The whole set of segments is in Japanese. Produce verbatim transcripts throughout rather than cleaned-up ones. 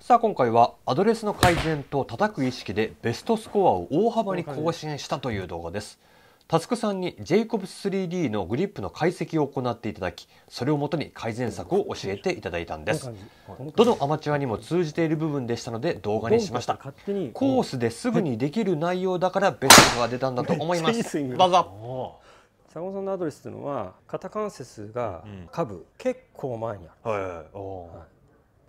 さあ今回はアドレスの改善と叩く意識でベストスコアを大幅に更新したという動画です。タスクさんに ジェイコブススリーディー のグリップの解析を行っていただき、それをもとに改善策を教えていただいたんです。どのアマチュアにも通じている部分でしたので動画にしました。コースですぐにできる内容だからベストが出たんだと思います。どうぞ。 坂本さんのアドレスというのは肩関節が下部、うん、結構前にあるんです、はいはい、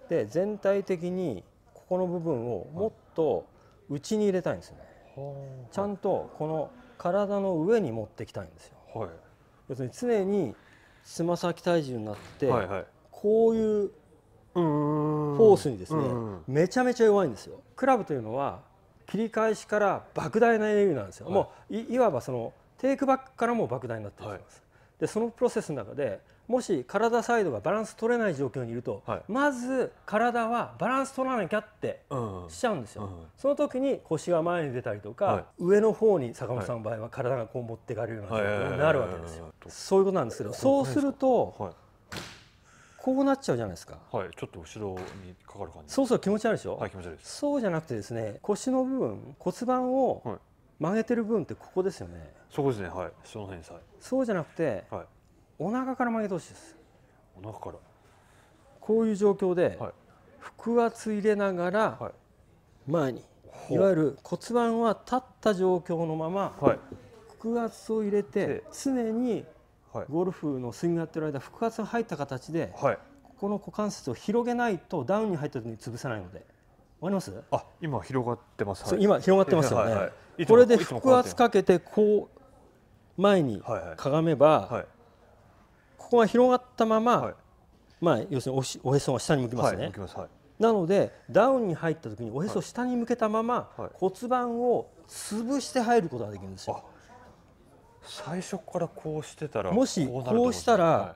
で全体的にここの部分をもっと内に入れたいんですよね、はい、ちゃんとこの体の上に持ってきたいんですよ、はい、要するに常につま先体重になって、はいはい、こういうフォースにですねめちゃめちゃ弱いんですよ。クラブというのは切り返しから莫大なエネルギーなんですよ、はい、もう い, いわばそのテイクバックからも莫大になっていきます、はい、でそのプロセスの中でもし体サイドがバランス取れない状況にいると、はい、まず体はバランス取らなきゃってしちゃうんですよ、うんうん、その時に腰が前に出たりとか、はい、上の方に坂本さんの場合は体がこう持っていかれるような状況になるわけですよ。そういうことなんですけど、そうすると、はい、こうなっちゃうじゃないですか。 はい、ちょっと後ろにかかる感じ。 そうそう気持ち悪いでしょ。 はい、気持ち悪いです。 そうじゃなくてですね、腰の部分、骨盤を、はい、曲げてる部分ってここですよね。 そこですね、はい、その辺さ。 そうじゃなくて、はい、お腹から曲げてほしいです。 お腹から。 こういう状況で、はい、腹圧入れながら前に、いわゆる骨盤は立った状況のまま、はい、腹圧を入れて常にゴルフのスイングやってる間腹圧が入った形で、はい、ここの股関節を広げないとダウンに入った時に潰せないので。わかります？あ、 今広がってます。 はい、今広がってますよね。はいはい、これで腹圧かけてこう前にかがめば、はいはい、ここが広がったまま、はい、まあ要するに お, おへそが下に向きますね。はい、はい、なのでダウンに入った時におへそを下に向けたまま、はい、骨盤を潰して入ることができるんですよ。 最初からこうしてたら、 もしこうしたら、はい、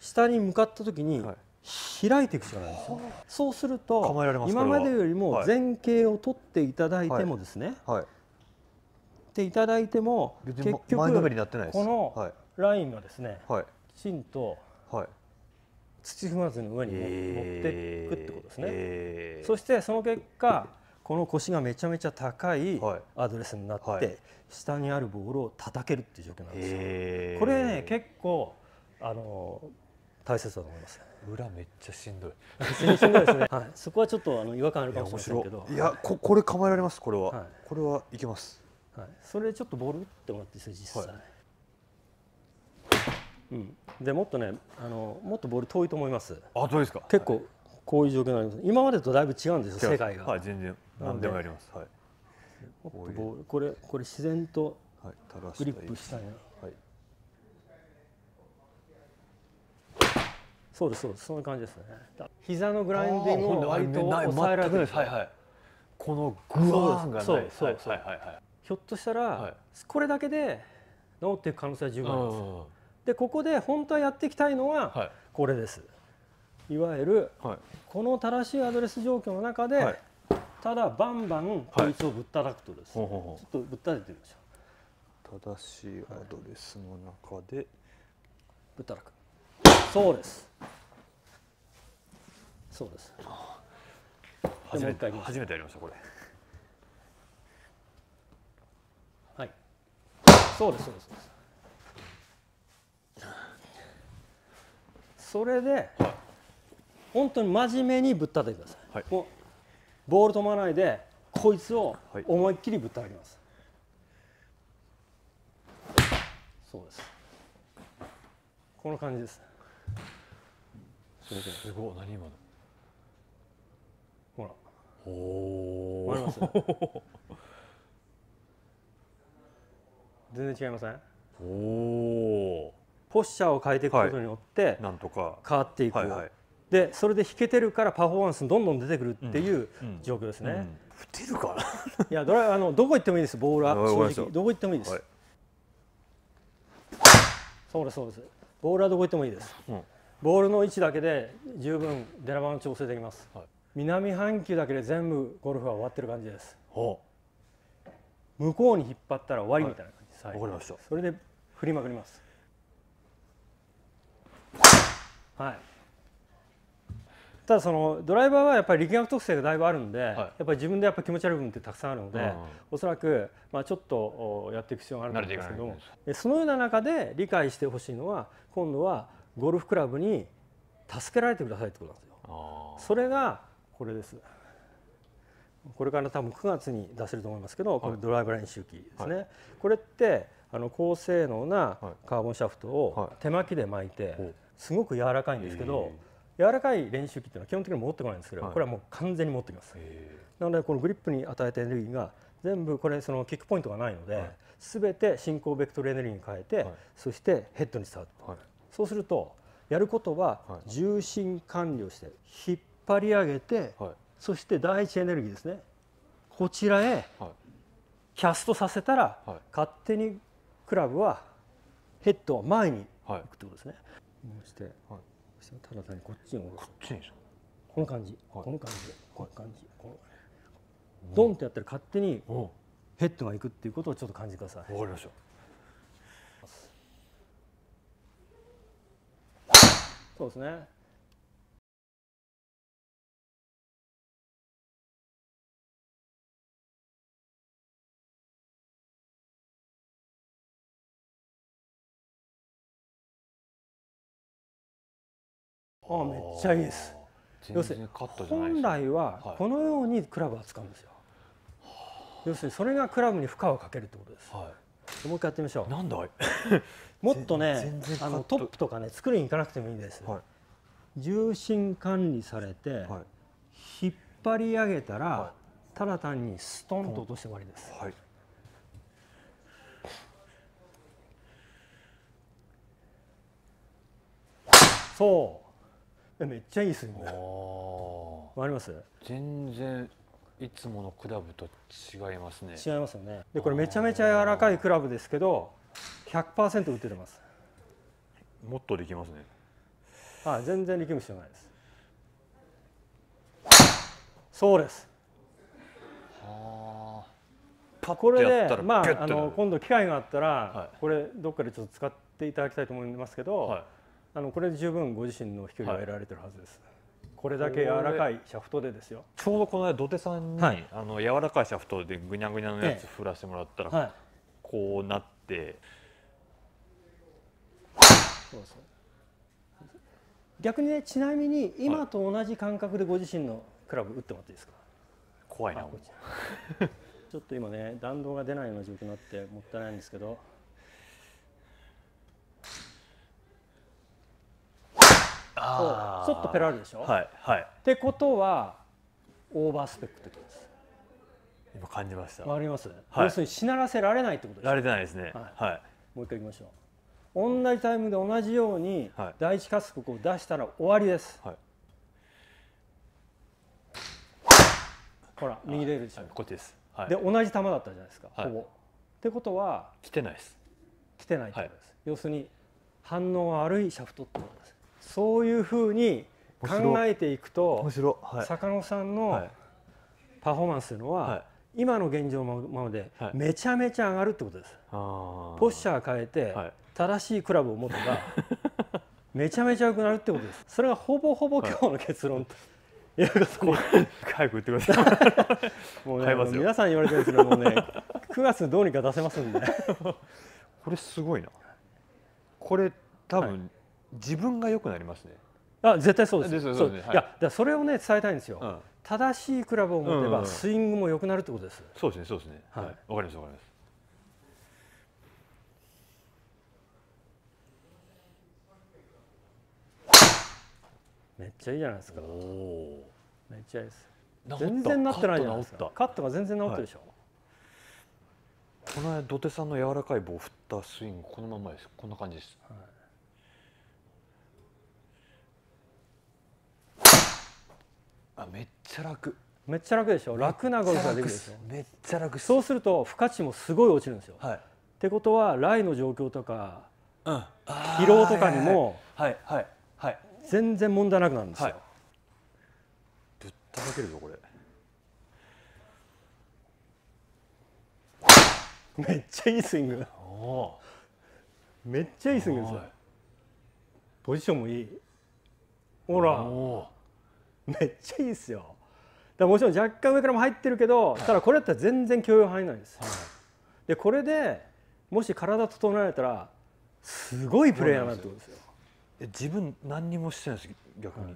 下に向かった時に、はい、開いていくしかないんですよ。そうすると今までよりも前傾を取っていただいてもですね、はいはい、っていただいても結局このラインがですね、はい、きちんと土踏まずの上に持っていくってことですね、えー、そしてその結果この腰がめちゃめちゃ高いアドレスになって、はい、下にあるボールを叩けるっていう状況なんですよ、えー、これね結構あの大切だと思います。 裏めっちゃしんどい。 しんどいですね。はい、そこはちょっとあの違和感あるかもしれませんけど。 いや、ここれ構えられます。これは、はい、これはいけます。 はい、それでちょっとボール打ってもらっていいですか実際。はい、うん。でもっとね、あのもっとボール遠いと思います。 あ、遠いですか。 結構こういう状況になります。今までとだいぶ違うんですよ世界が。 はい、全然何でもやります。はい。 もっとボールこれこれ自然とグリップしたいな。はい。そうですそうです、そんな感じですね。膝のグラインディングを割と抑えられてる。はいはい。 このグワーンがない。 そうそうそう。ひょっとしたらこれだけで治っていく可能性は十分あります。でここで本当はやっていきたいのはこれです。いわゆるこの正しいアドレス状況の中でただバンバンこいつをぶったたくとです。ちょっとぶったててみましょう。正しいアドレスの中でぶったたく。そうです。そうです。 初めて初めてやりましたこれ。 はい。そうですそうですそうです。それで、はい、本当に真面目にぶったたいてください。はい、もうボール止まらないでこいつを思いっきりぶったたきます。はい、そうです。この感じです。 すごい、何今の。 ほら。 おお。 わかります。全然違いません。おお。ポスチャーを変えていくことによって、はい、なんとか変わっていく。はいはい、で、それで弾けてるからパフォーマンスどんどん出てくるっていう状況ですね。うんうん、 打てるかな。 いや、どれあのどこ行ってもいいです。ボールは正直どこ行ってもいいです。はい、そうですそうです。ボールはどこ行ってもいいです。うん、ボールの位置だけで十分出玉の調整できます。はい、南半球だけで全部ゴルフは終わってる感じです。はあ、向こうに引っ張ったら終わりみたいな感じです。 わ、はい、かりました。 それで振りまくります。はい。 ただそのドライバーはやっぱり力学特性がだいぶあるんで、 はい、 やっぱり自分でやっぱ気持ち悪い部分ってたくさんあるので、うん、おそらくまあちょっとやっていく必要があると思うんですけども、そのような中で理解してほしいのは、今度はゴルフクラブに助けられてくださいってことなんですよ。それがこれです。これから多分くがつに出せると思いますけど、これドライブ練習機ですね。はい、これってあの高性能なカーボンシャフトを手巻きで巻いて、すごく柔らかいんですけど、柔らかい練習機っていうのは基本的に持ってこないんですけど、これはもう完全に持ってきます。なのでこのグリップに与えたエネルギーが全部これそのキックポイントがないので、全て進行ベクトルエネルギーに変えて、そしてヘッドに伝わる。そうするとやることは重心管理をして引っ張り上げて、そして第一エネルギーですね、こちらへキャストさせたら、勝手にクラブはヘッドは前に行くってことですね。そしてただ単にこっちにこの感じ、この感じで、この感じ、ドンってやったら勝手にヘッドがいくっていうことをちょっと感じてください。 わかりました。 そうですね。あ、めっちゃいいです。要するに本来はこのようにクラブは使うんですよ。要するにそれがクラブに負荷をかけるってことです。はい、もう一回やってみましょう。 なんだもっとね、あのトップとかね作りに行かなくてもいいです。はい、重心管理されて、はい、引っ張り上げたら、はい、ただ単にストンと落として終わりです。はい、そう。めっちゃいいスイング。わかります？ 全然いつものクラブと違いますね。 違いますよね。でこれめちゃめちゃ柔らかいクラブですけど ひゃくパーセント 打ててます。 もっとできますね。 はい、全然力む必要ないです。そうです。はあ。これでまああの今度機会があったら、はい、これどっかでちょっと使っていただきたいと思いますけど、はい、あのこれで十分ご自身の飛距離を得られてるはずです。はい、これだけ柔らかいシャフトでですよ。 ちょうどこの間土手さんに、はい、あの柔らかいシャフトでぐにゃぐにゃのやつ振らせてもらったら、ええ、はい、こうなって。 そうそう。逆にね、ちなみに今と同じ感覚でご自身のクラブ打ってもらっていいですか。 怖いな。 ちょっと今ね弾道が出ないような状況になってもったいないんですけど。あ、ちょっとペラあるでしょ。 はいはい。 ってことはオーバースペックってことです。 今感じました。 わかります。はい、要するにしならせられないってことです。 られてないですね。はい。はい、もう一回いきましょう。同じタイムで同じように第一加速を出したら終わりです。はい、ほら右出るでしょ。 こっちです。はい、 で同じ球だったじゃないですか。はい、ほぼ。ってことは来てないです。 来てないってことです。はい、要するに反応が悪いシャフトってことです。そういうふうに考えていくと、はい、坂野さんのパフォーマンスというのは、はい、今の現状のままでめちゃめちゃ上がるってことです。はい、ポスチャー変えて、はい、正しいクラブを持てばめちゃめちゃ良くなるってことです。それがほぼほぼ今日の結論と。はい、 早く打ってください。 もうね、皆さんに言われてるんですけどもね、くがつどうにか出せますんで。 これすごいな。これ多分、はい、自分が良くなりますね。 あ、絶対そうです。ですそうですね。はい、いや、だそれをね伝えたいんですよ。うん、正しいクラブを持てばスイングも良くなるってことです。 そうですね、そうですね。はい、わかります、わかります。 めっちゃいいじゃないですか。おめっちゃいいです。全然なってないじゃないですか。カットが全然治ってるでしょ。 はい、この間土手さんの柔らかい棒を振ったスイングこのままです。こんな感じです。はい、あ、めっちゃ楽。 めっちゃ楽でしょ。楽なゴルフができるでしょ。 めっちゃ楽。 そうすると負荷値もすごい落ちるんですよ。はい、ってことはライの状況とか、うん、疲労とかにもはいはいはい全然問題なくなるんですよ。はい、 ぶったたけるぞこれ。 めっちゃいいスイング。めっちゃいいスイングですよ。ポジションもいい。ほら。 めっちゃいいですよ。だからもちろん若干上からも入ってるけど、ただこれだったら全然許容範囲内です。はい、でこれでもし体整えられたらすごいプレーヤーになるってことですよ。 え自分何にもしてないです逆に。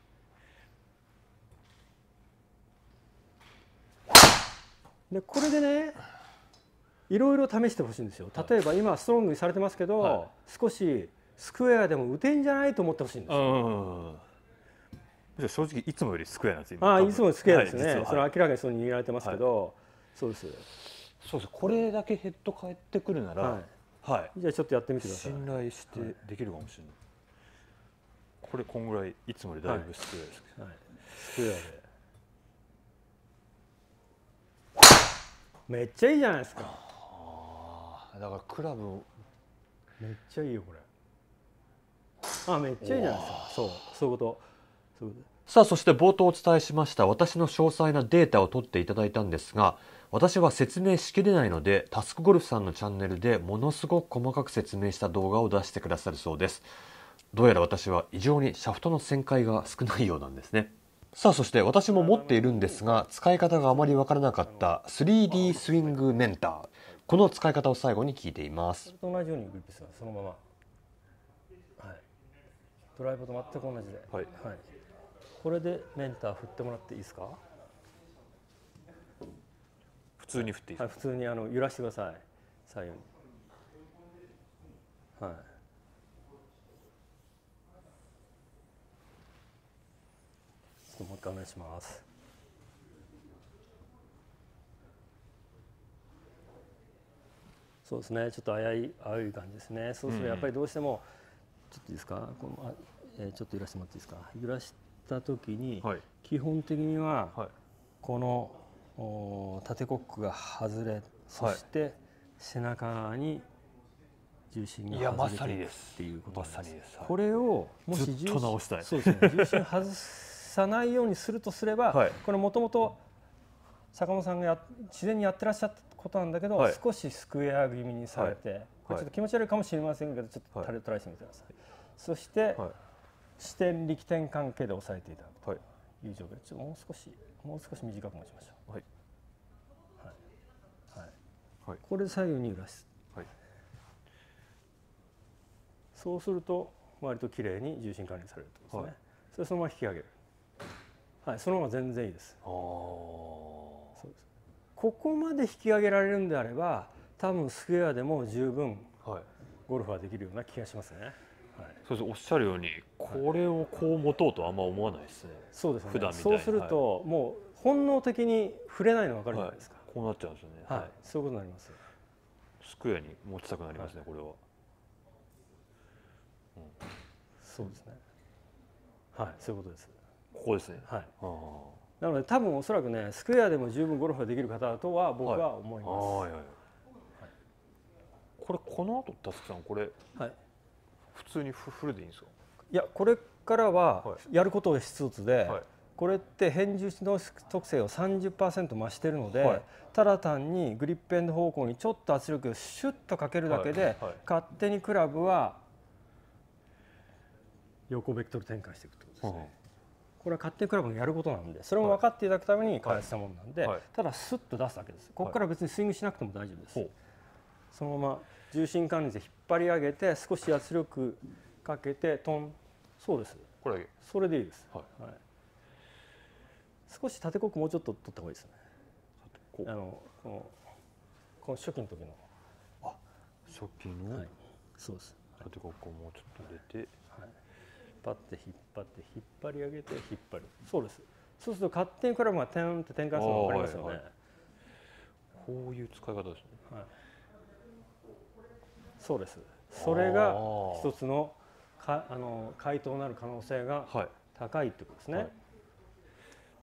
でこれでねいろいろ試してほしいんですよ。例えば今ストロングにされてますけど、はい、少しスクエアでも打てんじゃないと思ってほしいんですよ。 正直いつもよりスクエアなんですよ。 ああいつもスクエアですね。はい、それは明らかにそうに握られてますけど、はい、そうです。 そうです。これだけヘッド返ってくるなら、はいはい、じゃあちょっとやってみてください。 信頼してできるかもしれない。これこんぐらいいつもよりだいぶスクエアですけど、はいはい、 スクエアでめっちゃいいじゃないですか。 あだからクラブめっちゃいいよこれ。あめっちゃいいじゃないですか。そうそういうことそういうこと。 さあそして冒頭お伝えしました私の詳細なデータを取っていただいたんですが、私は説明しきれないのでタスクゴルフさんのチャンネルでものすごく細かく説明した動画を出してくださるそうです。どうやら私は異常にシャフトの旋回が少ないようなんですね。さあそして私も持っているんですが使い方があまりわからなかった スリーディー スイングメンター、この使い方を最後に聞いています。 それと同じようにグリップするそのまま、はい、ドライバーと全く同じで、はいはい、これでメンター振ってもらっていいですか。 普通に振っていいですか。 はい、普通にあの揺らしてください左右に。はい。ちょっともう一回お願いします。そうですね。ちょっと危い危うい感じですね。そうするとやっぱりどうしても、ちょっといいですか。このあ、えー、ちょっと揺らしてもらっていいですか。揺らした時に、はい、基本的には、はい、この縦コックが外れ、そして背中に重心が外れていくっていうことなんです。これをもし重心、そうですね、重心外さないようにするとすれば、はい、これもともと坂本さんがや自然にやってらっしゃったことなんだけど、はい、少しスクエア気味にされて、はい、これちょっと気持ち悪いかもしれませんけど、ちょっとトライしてみてください。はい、そして、はい、支点力点関係で押さえていただくという状況で、ちょっともう少しもう少し短く持ちましょう。はいはいはい、これで左右に揺らす。はい、そうすると割ときれいに重心管理されるということですね。はい、それそのまま引き上げる。はい、そのまま全然いいです。あそうです。ここまで引き上げられるんであれば、多分スクエアでも十分ゴルフはできるような気がしますね。はい、そうです。おっしゃるように、これをこう持とうとあんま思わないですね。そうですね。普段みたいに。そうすると、はい、もう本能的に触れないの分かるじゃないですか。はい、こうなっちゃうんですよね。はい、はい、そういうことになります。スクエアに持ちたくなりますね、はい、これは。うん、そうですね。はい、そういうことです。ここですね。はい。なので多分おそらくね、スクエアでも十分ゴルフができる方だとは僕は思います。はい、はいはい、これこの後タスクさんこれ、はい、普通にフルでいいんですか。いやこれからはやること一つで、はい、これって変重心の特性を さんじゅっパーセント 増してるので、はい、ただ単にグリップエンド方向にちょっと圧力をシュッとかけるだけで、はいはい、勝手にクラブは横ベクトル展開していくってことですね。はい、これは勝手にクラブのやることなんで、それも分かっていただくために開発したものなんで、はい、ただスッと出すだけです。ここから別にスイングしなくても大丈夫です。はい、そのまま重心管理で引っ張り上げて少し圧力かけてトン。そうです。これそれでいいです。はいはい、少し縦コックもうちょっと取った方がいいですね。あのこのこの初期の時の。あ、初期の。はい、そうです。縦コックをもうちょっと出て。はい、引っ張って引っ張って引っ張り上げて引っ張る。そうです。そうすると勝手にクラブがテンって展開するの分かりますよね。はいはい、こういう使い方ですね。はい、そうです。それが一つのかあの回答になる可能性が高いってことですね。はいはい、